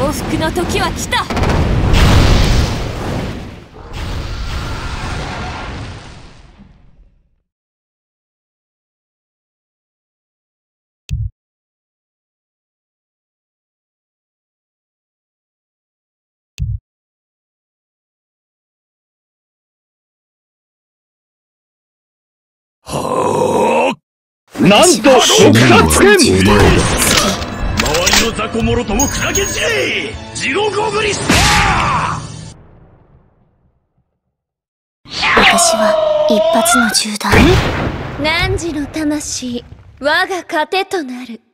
降伏の時は来た。 なんと毒殺剣。 周りの雑魚もろとも砕け散れ。地獄オブリスター。 私は一発の銃弾。 汝の魂、我が糧となる。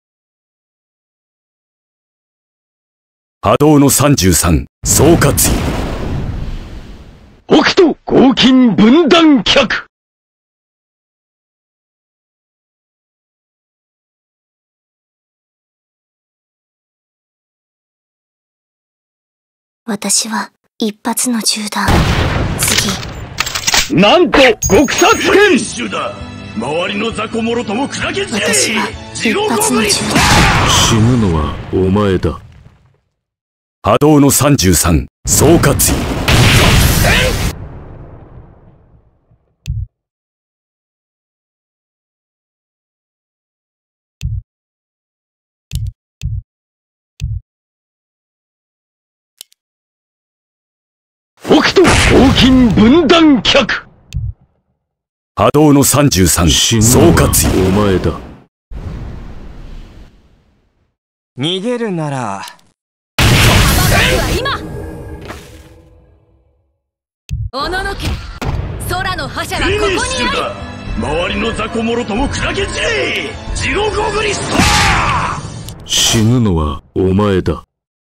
波動の33総括。 北斗合金分断脚。 私は一発の銃弾。次。 なんと極殺剣。 周りの雑魚もろとも砕け散れ。 私は一発の銃弾。 死ぬのはお前だ。 波動の33総括。 北斗合金分断脚。 波動の33総括。 お前だ。 逃げるなら今おののけ、空の覇者はここにあり。 周りの雑魚もろとも砕け散れ。地獄オブリスター。 死ぬのはお前だ。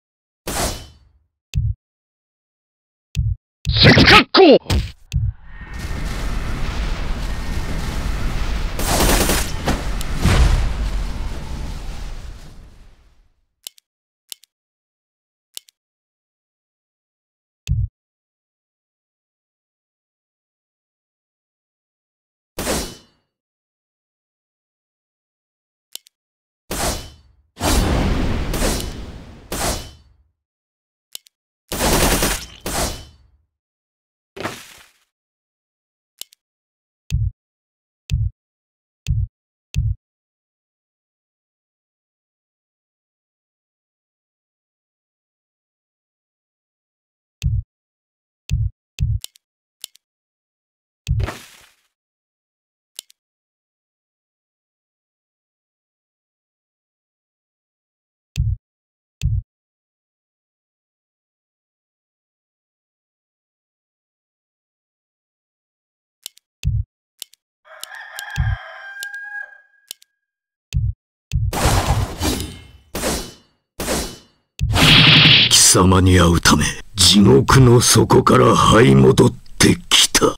石格好。 貴様に会うため地獄の底から這い戻ってきた。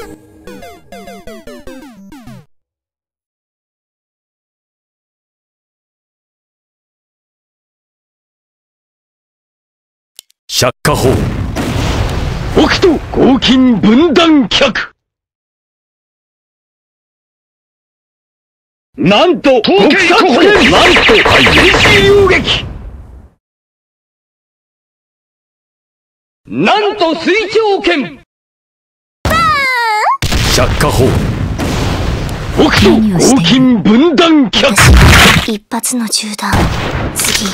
釈迦法。 北斗合金分断脚。なんと極殺剣。なんと原始遊撃。なんと水長剣。 釈迦法。 北斗合金分断脚。 一発の銃弾。次。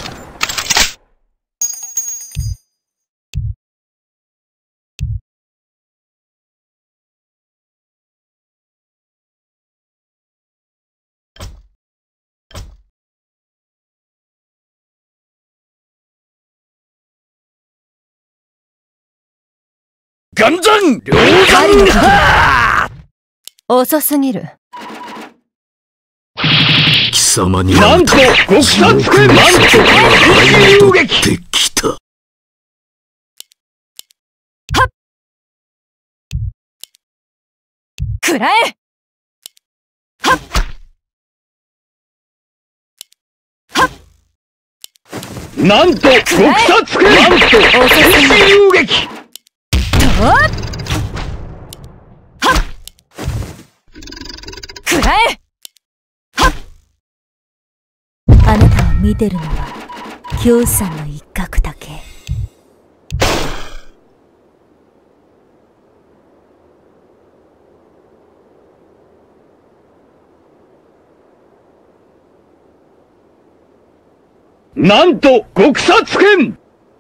岩山両山。 遅すぎる。 貴様になんと極殺剣。なんと原始遊撃。 ってきた。 くらえ。はっはっ。 なんと極殺剣。なんと原始遊撃。 はっくらえ。はっ。あなたを見てるのは京さんの一角だけ。 なんと極殺剣。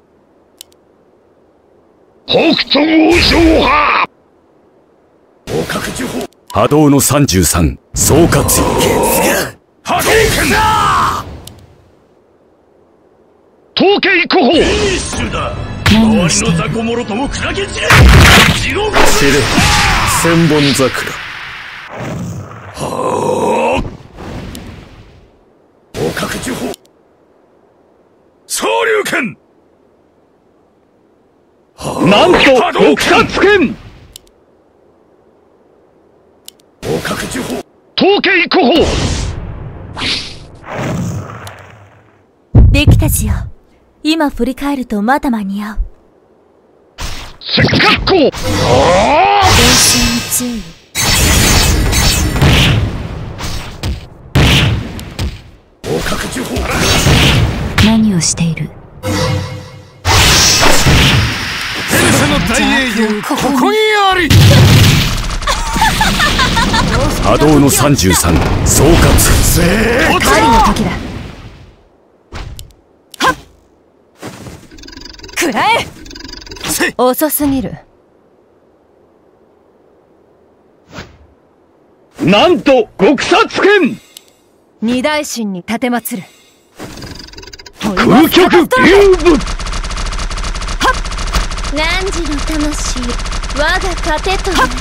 北斗王将派合格呪法波動の33総括波動拳だ統計候補。 フィニッシュだ。周りの雑魚者とも砕け散れ地獄知れ千本桜合格呪法総流拳なんと極殺剣。 合格呪法統計候補。 できたしよ。今振り返るとまだ間に合う。 せっかくこう。 練習に注意。 合格呪法何をしている？ 天下の大英雄ここにあり。 波動の33総括狩りの時だ。はっくらえ。遅すぎる。 なんと極殺剣。 二大神に立てまつる。 空極竜舞。 汝の魂我が糧となる。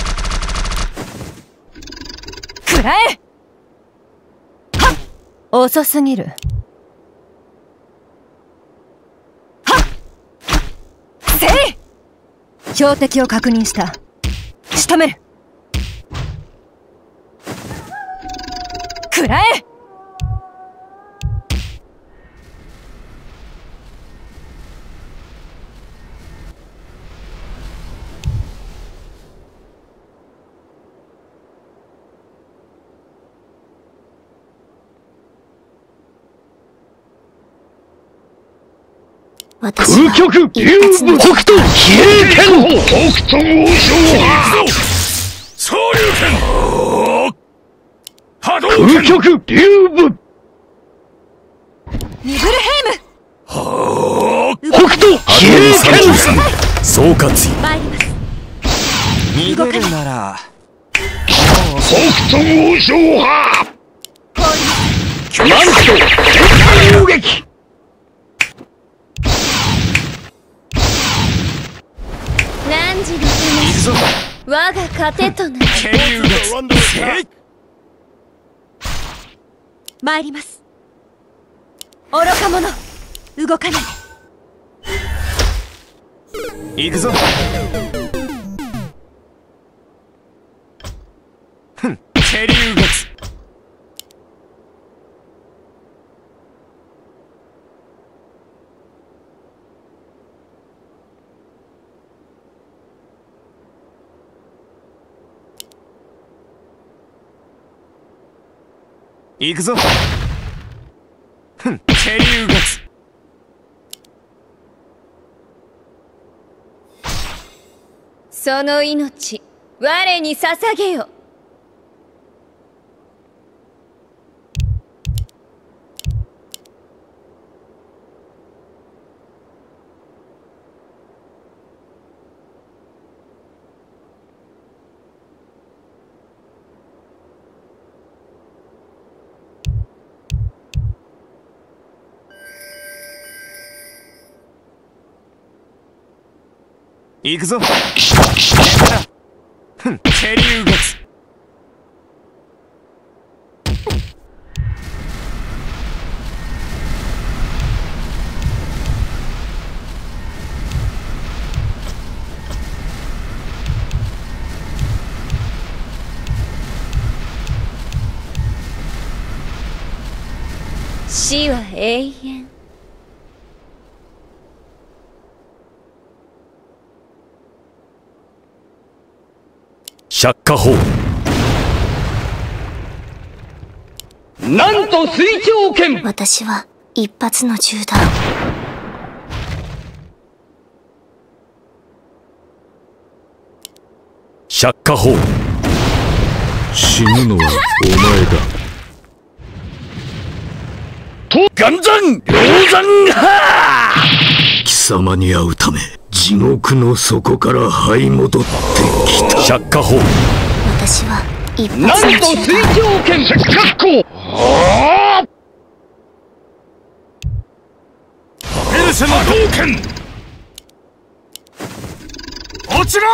くらえ。はっ遅すぎる。はっせい。標的を確認した。仕留める。くらえ。 私空極竜舞。北斗比叡剣。 北斗王将派総流拳波動空拳極竜舞。 ニブルヘイ北斗比叡剣。 33総括ム参ります。 逃げるなら北斗王将派なんと遊撃。 汝の魂我が糧となる。 剣流月参ります。愚か者動かない。 行くぞ。ふん渓流月行くぞ。ふん渓流月その命我に捧げよ。 行くぞ。ふん渓流月死は永遠。 釈迦法なんと水上剣。 私は一発の銃弾。 釈迦法死ぬのはお前だ。 岩山鷹山派。 貴様に会うため地獄の底から這い戻ってきた。 釈迦法。 私は一発なんとの銃水弾。 上剣確保。 ペルシャの刀剣こちら。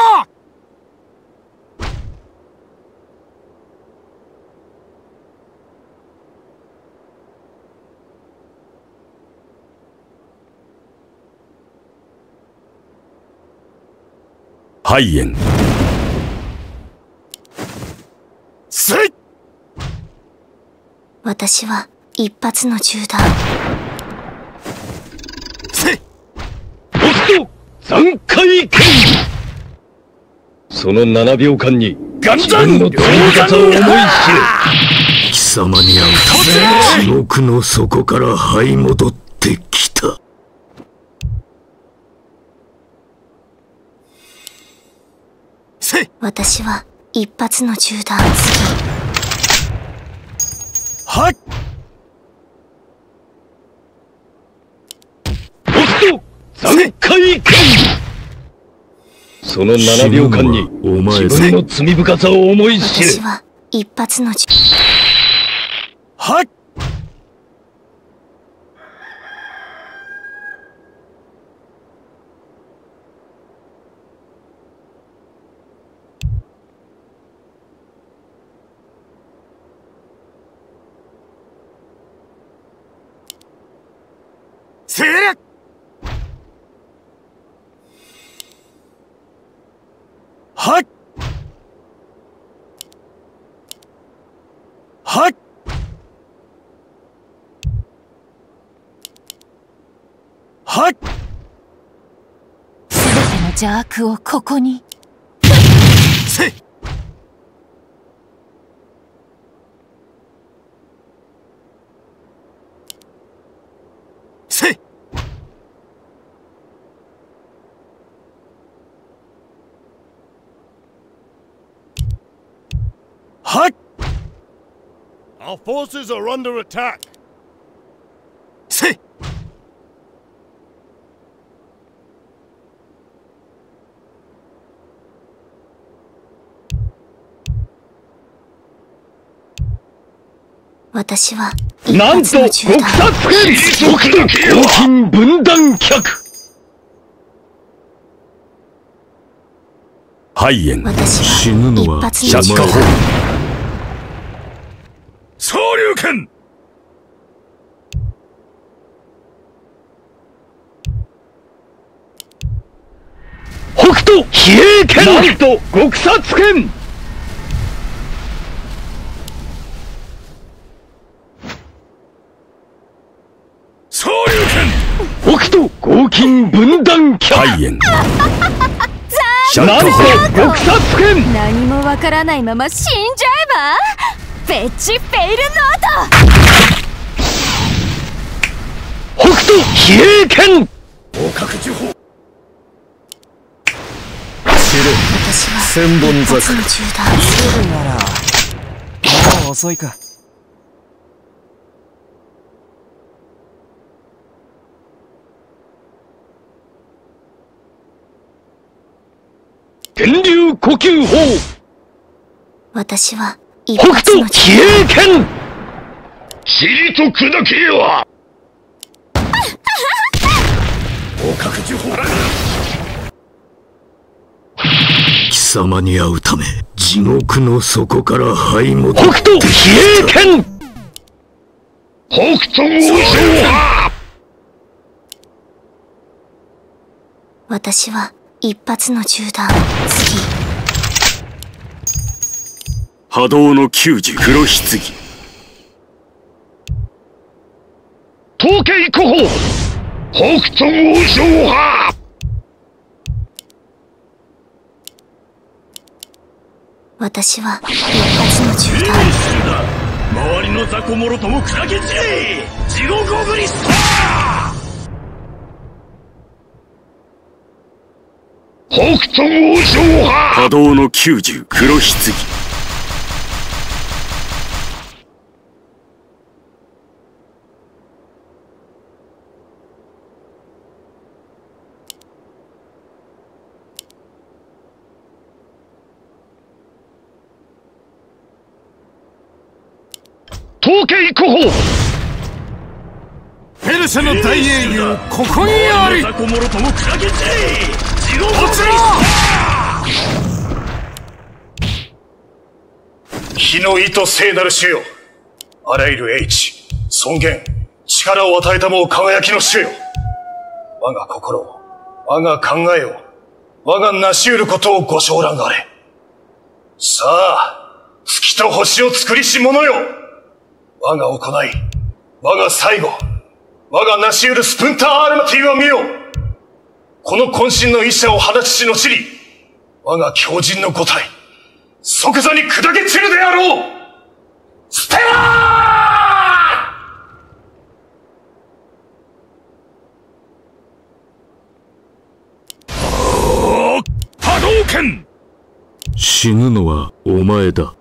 肺炎。 せい。 私は一発の銃弾。 せい。 北斗残海剣。その7秒間に岩自分の山罪深さを思い知れ。 貴様に会うため地獄の底から這い戻ってきた。 せい。 私は一発の銃弾。 はい。 北斗残海剣。その7秒間にお前自分の罪深さを思い知れ。 私は一発の銃。 はい。せい。はい。はい。はい。 すべての邪悪をここに。 せい。せい。はい。 Our forces are under attack. せい。 私は一なんと発の銃極弾。 殺剣北斗黄金分断脚。 肺炎。 私死ぬのはは一発の釈迦法。 銃弾。 総流剣。 北斗比叡剣。なんと極殺剣。 総流剣。 北斗黄金分断脚。 肺炎。釈なんと迦法。 極殺剣。 何もわからないまま死んじゃえば。ペッチフェイルノート。 北斗比叡剣。 合格呪法。 私は千本一発の銃弾。 ならもう遅いか。 天竜呼吸法。 私は一北発の斗比銃叡剣。 塵と砕けよ。合格呪法。 貴様に会うため地獄の底から這い戻北って斗比叡剣。 北斗王将派。 私は一発の銃弾。次。 波動の90黒棺。 統計候補。北斗王将派。 私は一発の銃弾。 周りの雑魚者とも砕け散れ。地獄送りスター。北斗王将派。 波動の90黒棺。 統計候補。 ペルシャの大英雄、ここにあり。 雑魚もろとも砕け散れ。地獄こちら。 火の意と聖なる主よ。あらゆる英知、尊厳、力を与えたもう輝きの主よ。我が心を、我が考えを、我が成し得ることをご承覧があれ。さあ、月と星を作りし者よ。我が行い、我が最後、我が成し得るスプンターアルマティを見よ。この渾身の医者を放ちしのちり、我が強靭の五体、即座に砕け散るであろう。ステラ波動拳。死ぬのはお前だ。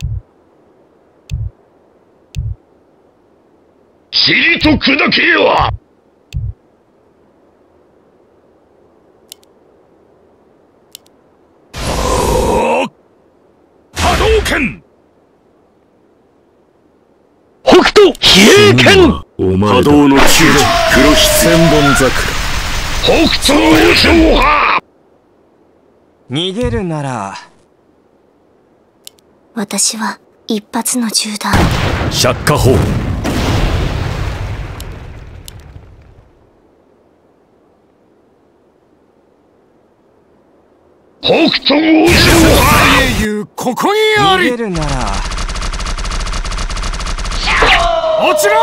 塵と砕けよ。 波動拳。 北斗比叡拳。 波動の宮殿黒ひ千本桜。 北斗王将派。 逃げるなら。 私は一発の銃弾。 釈迦法。 北斗王将派。 大英雄、ここにあり。 逃げるなら。 落ちろ。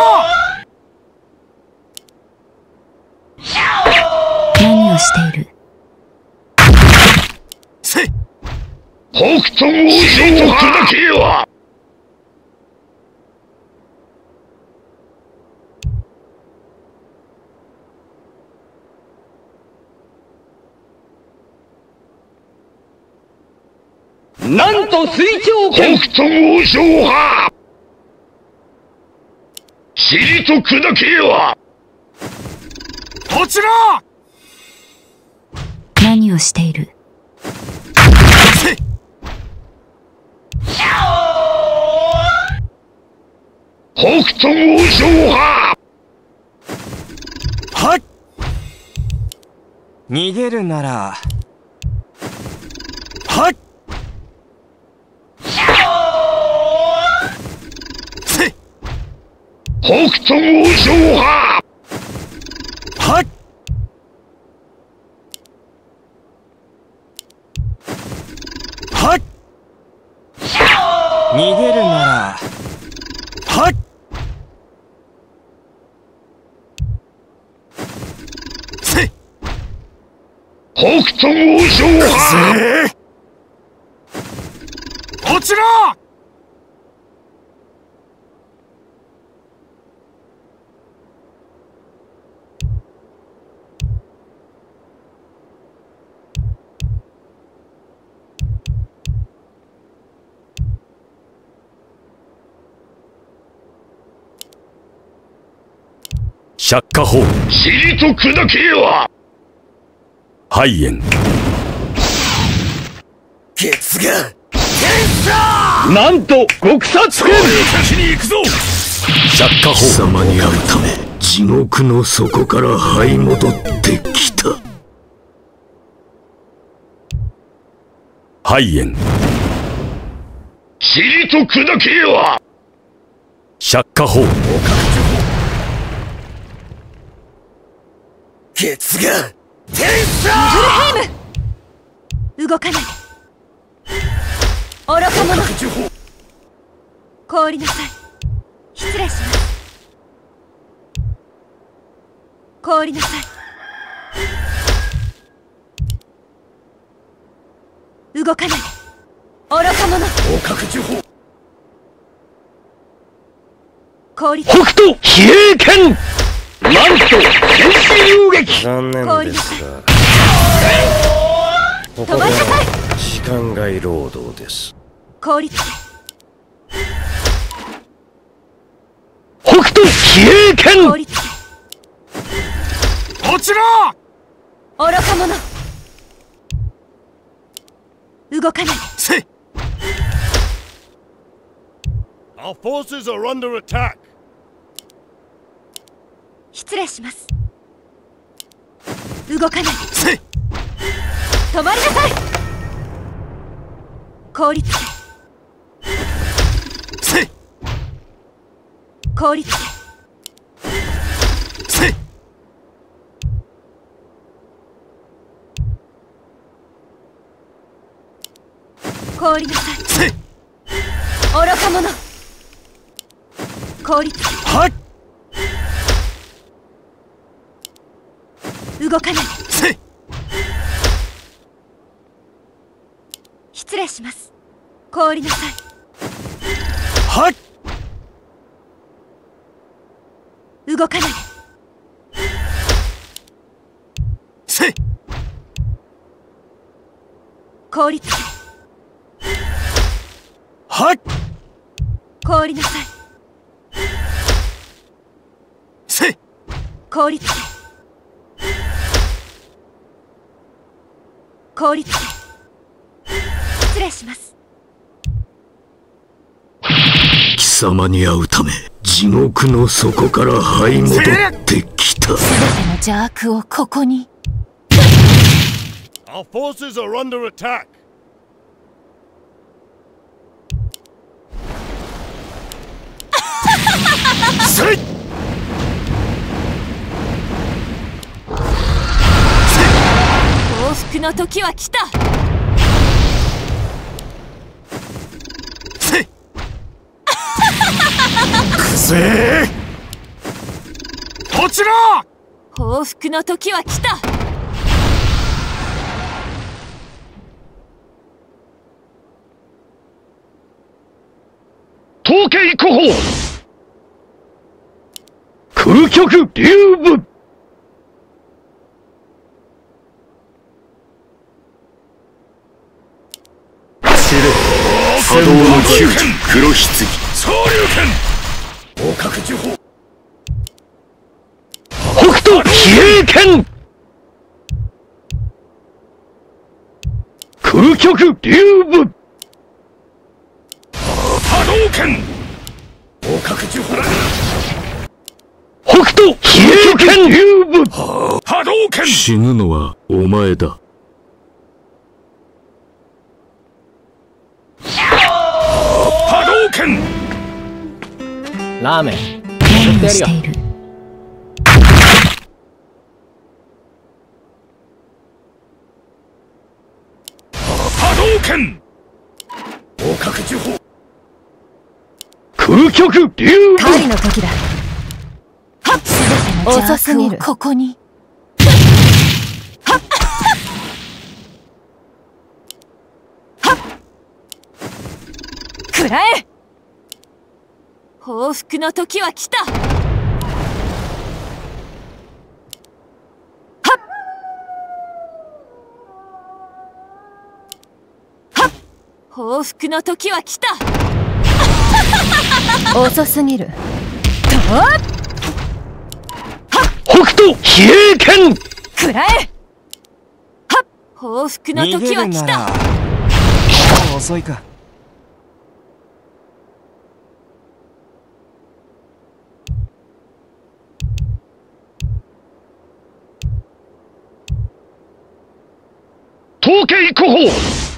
何をしている？ せい。 北斗王将砕けよ。 なんと水長拳。 北斗王将派。塵と砕けよ。 落ちろ。 何をしている？ せい。 北斗王将派。 はっ。 逃げるなら。 はっ。せい。 北斗王将派。 はっ。はっ。 逃げるなら。 はっ。せい。 北斗王将派。 落ちろ。 釈迦法。 塵と砕けよ。 肺炎。 ケツが。 なんと極殺拳。 先に行くぞ。 釈迦貴法。 様に会うため地獄の底から這い戻ってきた。 肺炎。 塵と砕けよ。 釈迦法。 ケツが。 動かないで。愚か者。凍りなさい。失礼します。凍りなさい。動かないで。愚か者。 捕獲呪法。 氷。 北斗比叡拳。なんと天使遊撃。 残念ですがここでは時間外労働です。 氷つけ。 北斗比叡拳。 氷つけ。 落ちろ。 愚か者。動かないで。 せい。 Our forces are under attack. 失礼します。 動かない。 せい。 止まりなさい。凍りつけ。 せい。 凍りつけ。 せい。 凍りなさい。 せい。 愚か者。凍りつけ。 はっ。 動かない。 せい。 失礼します。凍りなさい。 はっ。 動かない。 せい。 凍りつけ。 はっ。 凍りなさい。 せい。 凍りつけ。凍りつけ。失礼します。 貴様に会うため地獄の底から這い戻ってきた。 全ての邪悪をここに。 Our forces are under attack. せい。 報復の時は来た。 せい。くせえ。こちら。 報復の時は来た。 統計古法空極流部。 波動の球児黒棺総流拳。合格呪法。 北斗比叡拳空極流部。 波動拳。合格呪法。 北斗比叡拳流部。 波動拳。 死ぬのはお前だ。 波動拳。 ラーメン何をしている。 波動拳。合格呪法。 空極流部。 狩りの時だ。はっ。全ての邪悪をここに。はっ。はっ。食らえ。報復の時は来た。はっ。はっ。報復の時は来た。遅すぎる。とっ。 北斗比叡拳食らえ。はっ。報復の時は来た。 遅いか。 統計古法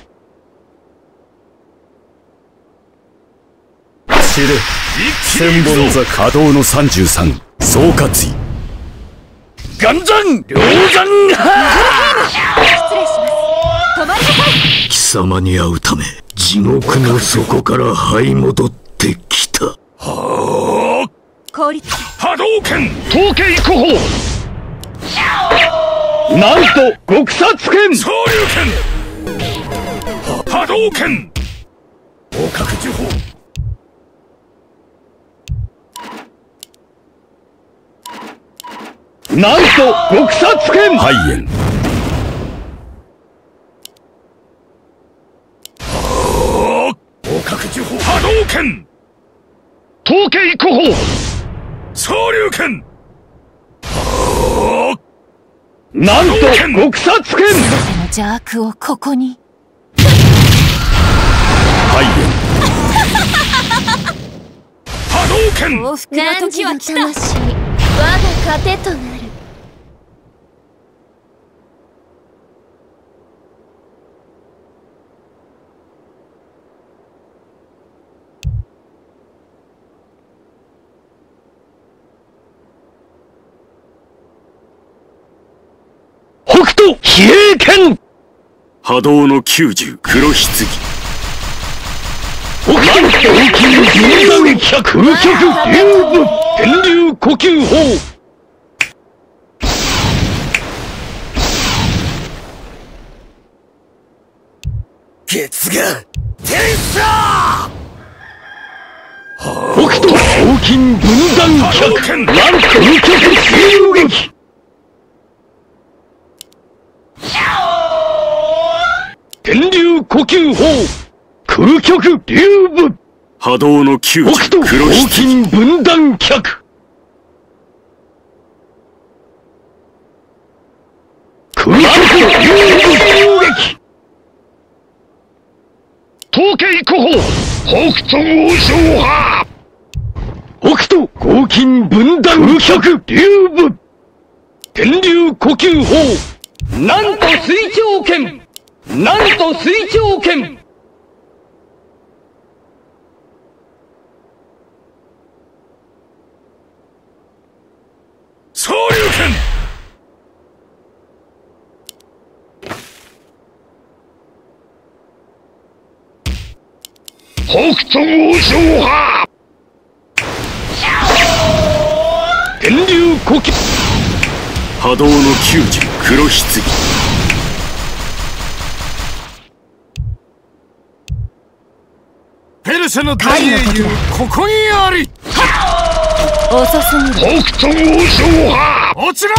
知れ千本座波動の33総括意岩山両山失礼します。止まりなさい。 貴様に会うため地獄の底から這い戻ってきた。 凍りつけ。 波動拳。 統計古法なんと極殺拳総流拳。波動拳。合格呪法。 なんと極殺拳肺炎合格呪法。波動拳。 統計古法総流拳。 なんと極殺拳全ての邪悪をここに。 肺炎波動拳。 報復の時は来た。 我が糧となる。 北斗比叡剣。 波動の90黒棺。 北斗大きい分断百空極流部天竜呼吸法。 月が天差。 北斗黄金分断百乱空極流撃。天竜呼吸法空極流部。 波動の90 北斗黒黄金分断脚。空極流撃。統計候補北斗王将派。北斗黄金分断脚流部天竜呼吸法。 なんと水長剣。なんと水長剣。 総流剣。 北斗王将派。天竜呼吸。 波動の90黒棺。 ペルシャの大英雄ここにあり。 遅すぎる。 北斗王将派。 落ちろ。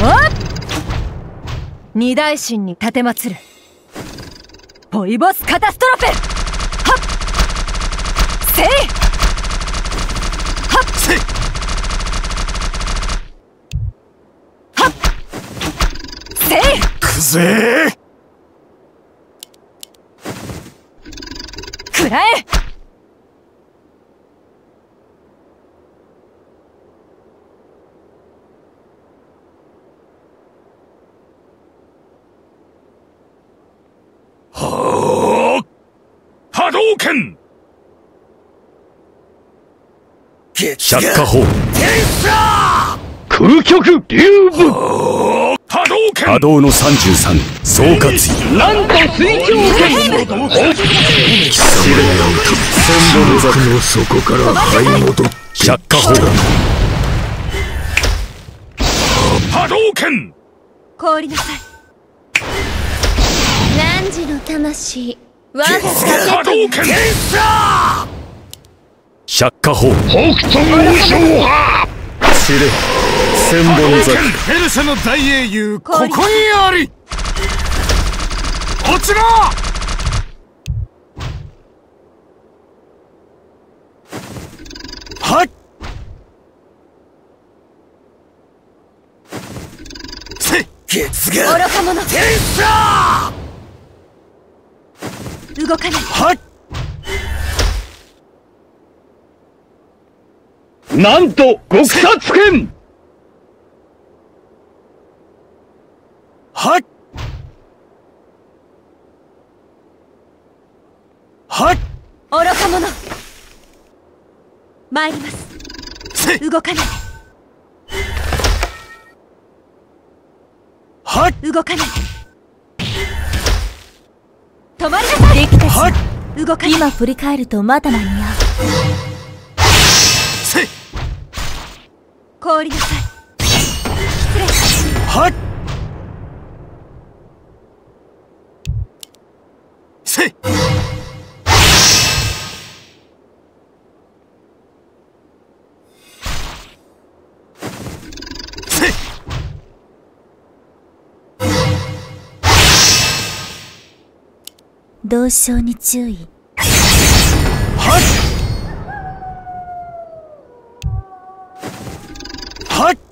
二大神に立てまつるポイボスカタストロフェ。はっせいはっせいはっせい。 くぜー。 くらえ。 波動拳。 百花砲。 空極流部。 波動拳。 波動の33総括意。 なんと水長剣。 貴様に会うため地獄の底から這い戻って百花砲。 波動拳。 凍りなさい。 汝の魂我が波動拳。 百花砲。 北斗王将派。 知れ千本桜。 ペルシャの大英雄ここにあり。落ちろ。 はっせい。 月愚がか者。 天差。 動かない。 はっなんと極殺剣。 はっはっ愚か者。参ります。 せい。 動かない。 はっ動かない。止まりなさい。敵たはっち動かない。 今振り返るとまだ間に合う。 せい。 凍りなさい。失礼。 はっせい。せい。 同症に注意。 はっはっ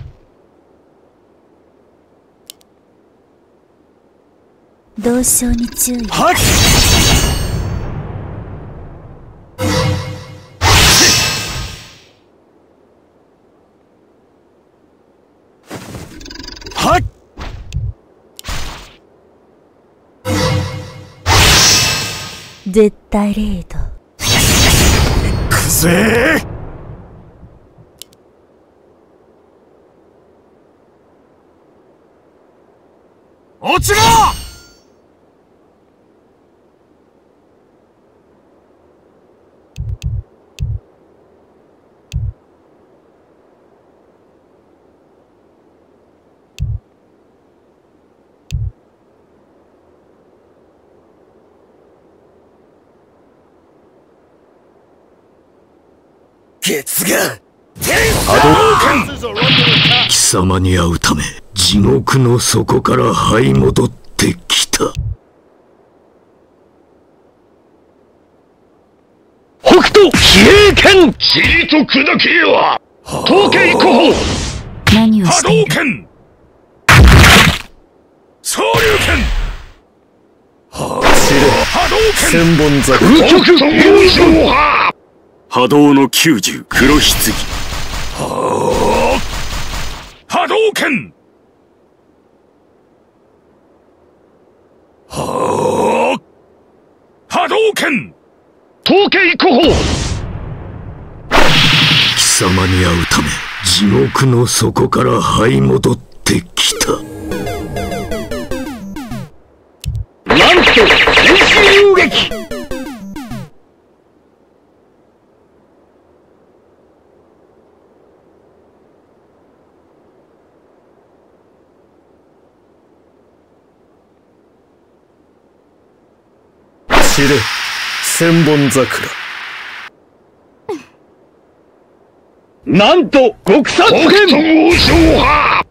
同症に注意。 はっ絶対レード。 行くぜー。落ちろ！ケツが貴様に会うため地獄の底から這い戻ってきた。 北斗比叡剣塵と砕けよ統計古法何をしている？ 波動拳総流拳波動拳千本桜空極優勝派波動の90黒棺波動拳波動拳統計古法貴様に会うため地獄の底から這い戻ってきた。 なんと天使遊撃散れ千本桜なんと極殺剣北斗王将派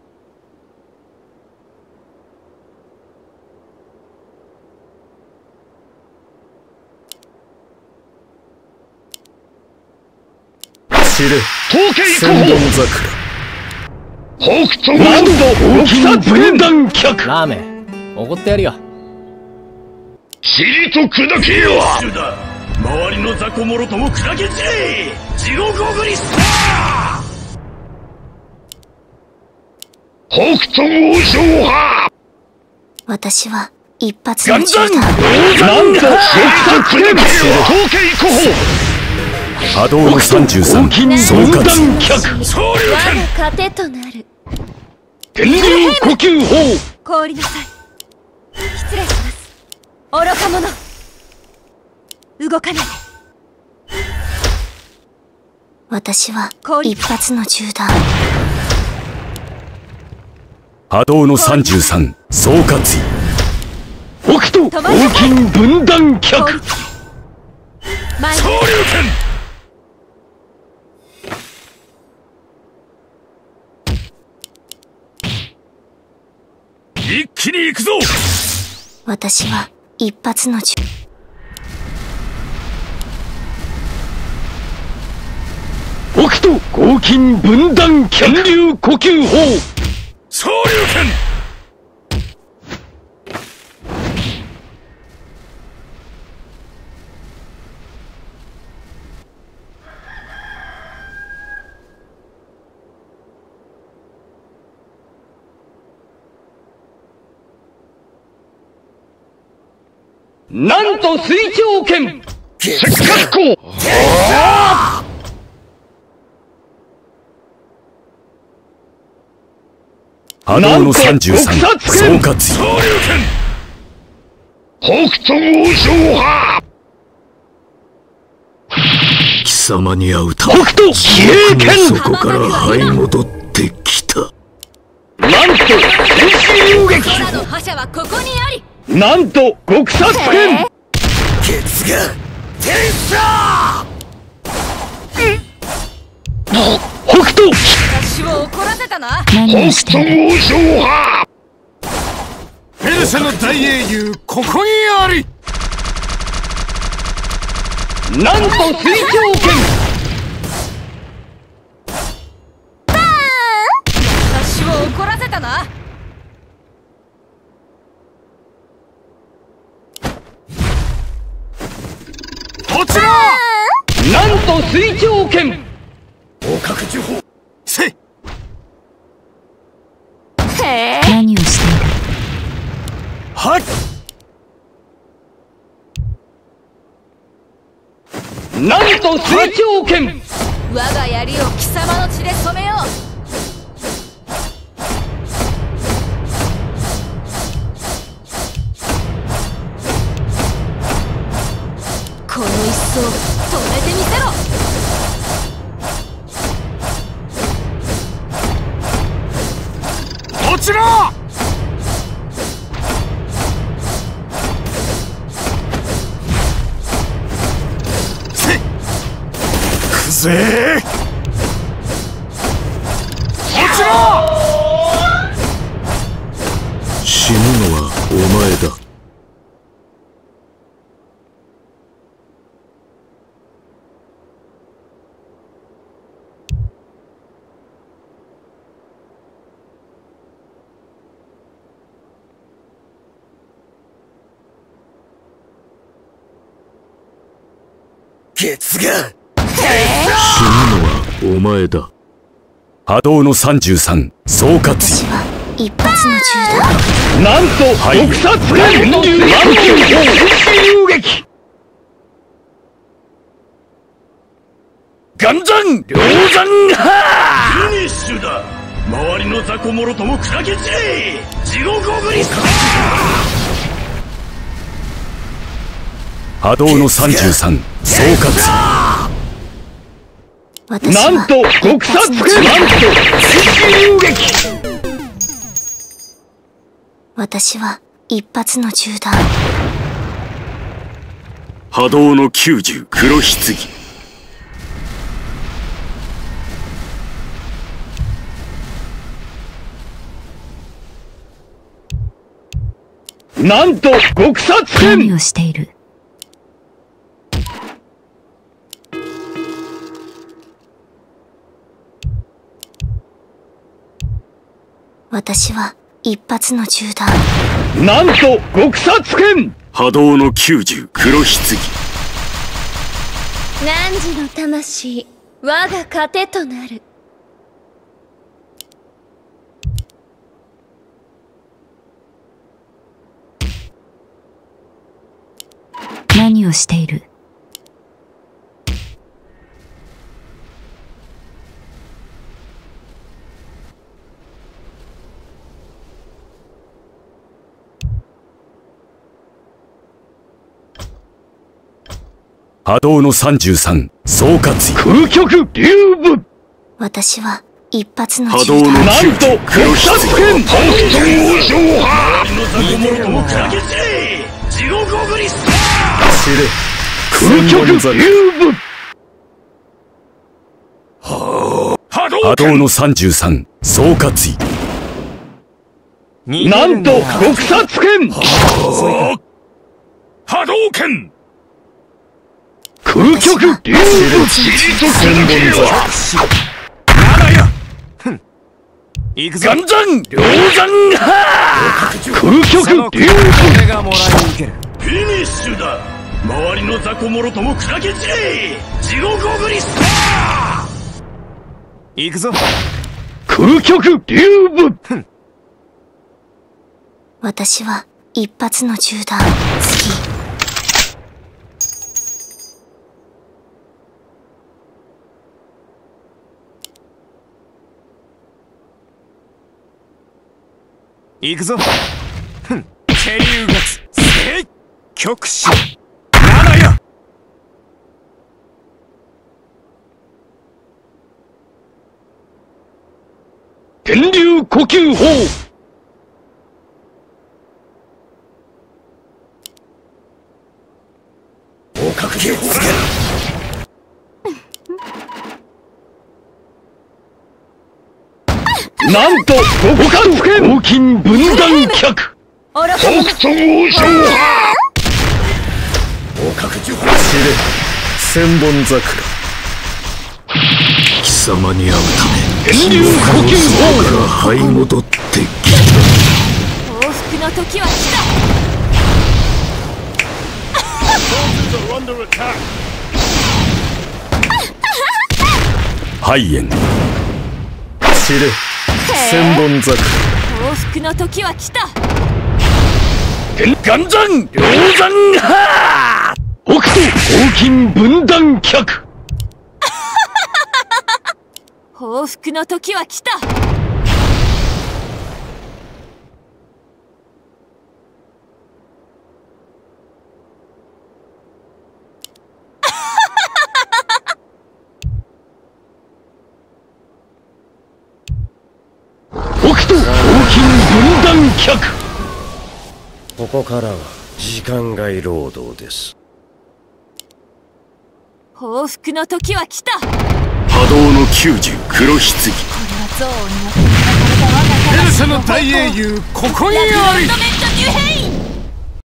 散れ統計千古本法桜北斗なんと極殺剣断脚ラーメンおごってやるよ。 塵と砕けよ周りの雑魚もろとも砕け散れ地獄送りスター北斗王将派私は一発のガンダン銃だ。 なんと極殺剣統計古法波動の33総分括断脚総流拳我が糧となる。 天竜呼吸法凍りなさい。失礼します。愚か者。動かないで。 私は一発の銃だ。 波動の33総括北斗黄金分断脚凍りつけ。前に総流拳一気に行くぞ。 私は一発の銃。 北斗黄金分断脚天竜呼吸法総流拳なんと水長剣石角行波動の33総括総流拳北斗王将派貴様に会うため北斗比叡剣そこから這い戻ってきた。 なんと天使遊撃空の覇者はここにあり。 なんと極殺剣ケツが天差北斗私を怒らせたな。 何を北している？ 斗王将派ペルシャの大英雄ここにあり。 なんと水長剣私を怒らせたな。 こちらなんと水長剣合格呪法せい何をしている？ はっなんと水長剣。 我が槍を貴様の血で染めよう。この一層止めてみせろ。 こちら。くぜこちら。 死ぬのはお前だ。 ケツが死ぬのはお前だ。 波動の33総括。 私は一発の銃だ。 なんと毒殺剣。なんと流撃。 岩山両山フィニッシュだ。周りの雑魚もろとも砕け散れ。地獄送り。 波動の33総括。 なんと毒殺剣。なんと流撃。 私は一発の銃だ。 波動の90黒棺。 なんと極殺剣。 何をしている。私は一発の銃だ。 なんと極殺剣。 波動の90黒棺。 汝の魂我が糧となる。 何をしている。 波動の33総括。 空極竜舞。 私は一発の波動の銃だ。 なんと極殺剣。 王将派。周りの雑魚もろとも砕け散れ。地獄送り。 空極竜舞。 波動の33総括。 なんと極殺剣。 波動拳。 空極竜舞。 千本座。 行くぞ。 岩山両山空極竜舞。 俺がもらいに行ける。 フィニッシュだ。周りの雑魚もろとも砕け散れ。地獄送り。 行くぞ。 空極竜舞。 私は一発の銃だ。次。 行くぞ。ケリウガツ。せい。極死。七や。 天竜呼吸法。 合格気をつける。 なんと極殺剣。黄金分断脚。 北斗王将派。 合格呪法。千本桜。 貴様に会うため天竜呼吸法。 から這い戻ってきた。 報復の時は来た。 肺炎。千本桜。 報復の時は来た。 岩山両山北斗黄金分断脚。 報復の時は来た。 北斗黄金分断脚。 ここからは時間外労働です。 報復の時は来た。 波動の90黒棺。 これは憎悪によってエルサの大英雄ここにあり。